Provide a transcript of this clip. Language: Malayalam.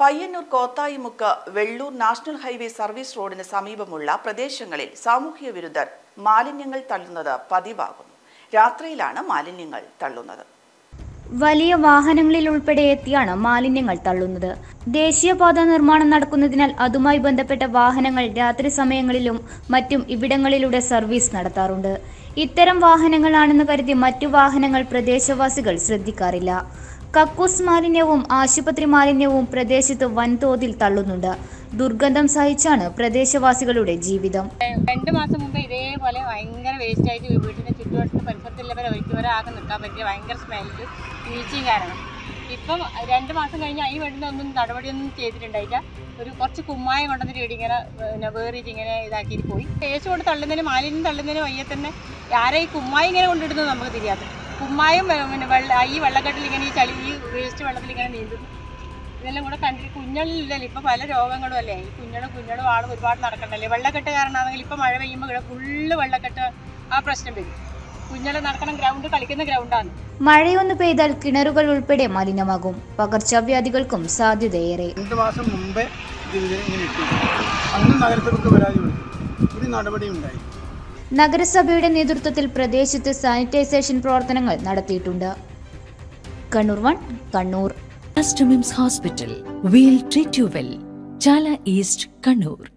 Payyanur Kothayimukku Vellur national highway service റോഡിന് സമീപമുള്ള പ്രദേശങ്ങളിൽ സാമൂഹ്യ വിരുദ്ധർ മാലിന്യങ്ങൾ തള്ളുന്നത് പതിവാകുന്നു. രാത്രിയിലാണ് മാലിന്യങ്ങൾ തള്ളുന്നത്. വലിയ വാഹനങ്ങളിൽ ഉൾപ്പെടെ എത്തിയാണ് മാലിന്യങ്ങൾ തള്ളുന്നത്. ദേശീയപാത നിർമ്മാണം നടക്കുന്നതിനാൽ അതുമായി ബന്ധപ്പെട്ട വാഹനങ്ങൾ രാത്രി സമയങ്ങളിലും മറ്റും ഇവിടങ്ങളിലൂടെ സർവീസ് നടത്താറുണ്ട്. ഇത്തരം വാഹനങ്ങളാണെന്ന് കരുതി മറ്റു വാഹനങ്ങൾ പ്രദേശവാസികൾ ശ്രദ്ധിക്കാറില്ല. കക്കൂസ് മാലിന്യവും ആശുപത്രി മാലിന്യവും പ്രദേശത്ത് വൻതോതിൽ തള്ളുന്നുണ്ട്. ദുർഗന്ധം സഹിച്ചാണ് പ്രദേശവാസികളുടെ ജീവിതം. 2 മാസം മുമ്പ് ഇതേപോലെ ഭയങ്കര വേസ്റ്റ് ആയിട്ട് വീട്ടിന്റെ ചുറ്റുവട്ടത്ത് പരിസരത്തുള്ളവരെ ഒരിക്കലും ആകെ നിൽക്കാൻ പറ്റിയ ഭയങ്കര സ്മെല്ല് വീഴ്ചയും കാരണം ഇപ്പം 2 മാസം കഴിഞ്ഞ് അതിന് വേണ്ടുന്ന ഒന്നും നടപടിയൊന്നും ചെയ്തിട്ടുണ്ടായില്ല. കുറച്ച് കുമ്മായം കൊണ്ടുവന്നിട്ട് ഇങ്ങനെ വേറിയിട്ട് ഇങ്ങനെ ഇതാക്കിയിട്ട് പോയി. വേസ്റ്റ് കൊണ്ട് തള്ളുന്നതിന് മാലിന്യം തള്ളുന്നതിന് വയ്യ തന്നെ ആരെ ഈ കുമ്മായം ഇങ്ങനെ കൊണ്ടിടുന്നത് നമുക്ക് തിരിയാത്ത കുമ്മായും ഈ വെള്ളക്കെട്ടിൽ ഇങ്ങനെ ഈ വേസ്റ്റ് വെള്ളത്തിൽ ഇങ്ങനെ നീന്തുന്നു. ഇതെല്ലാം കൂടെ കണ്ടിട്ട് കുഞ്ഞുങ്ങളില്ലല്ലോ. ഇപ്പം പല രോഗങ്ങളും അല്ലേ, ഈ കുഞ്ഞളും ആളും ഒരുപാട് നടക്കണ്ടല്ലേ. വെള്ളക്കെട്ട് കാരണമാണെങ്കിൽ ഇപ്പം മഴ പെയ്യുമ്പോൾ ഇവിടെ ഫുള്ള് വെള്ളക്കെട്ട് ആ പ്രശ്നം വരും. കുഞ്ഞളെ നടക്കണം ഗ്രൗണ്ട് കളിക്കുന്ന ഗ്രൗണ്ടാണ്. മഴയൊന്ന് പെയ്താൽ കിണറുകൾ ഉൾപ്പെടെ മലിനമാകും. പകർച്ചവ്യാധികൾക്കും സാധ്യതയേറെ. 2 മാസം മുമ്പേ അന്ന് നഗരസഭയ്ക്ക് പരാതി കൊടുത്തു. ഒരു നടപടി ഉണ്ടായി. നഗരസഭയുടെ നേതൃത്വത്തിൽ പ്രദേശത്ത് സാനിറ്റൈസേഷൻ പ്രവർത്തനങ്ങൾ നടത്തിയിട്ടുണ്ട്. Kannur 1 Kannur. Hospital. We'll treat you well. Chala East, Kannur.